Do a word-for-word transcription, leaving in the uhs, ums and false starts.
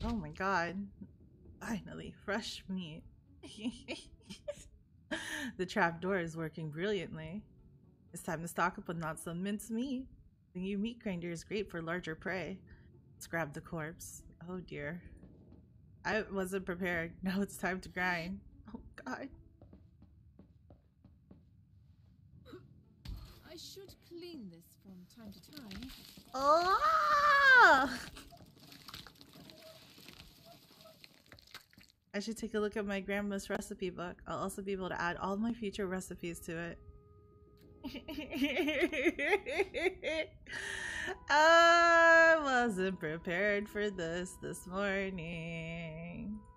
Oh my god. Finally, fresh meat. The trapdoor is working brilliantly. It's time to stock up on not some minced meat. The new meat grinder is great for larger prey. Let's grab the corpse. Oh dear. I wasn't prepared. Now it's time to grind. Oh god. I should clean this from time to time. Oh! I should take a look at my grandma's recipe book. I'll also be able to add all my future recipes to it. I wasn't prepared for this this morning.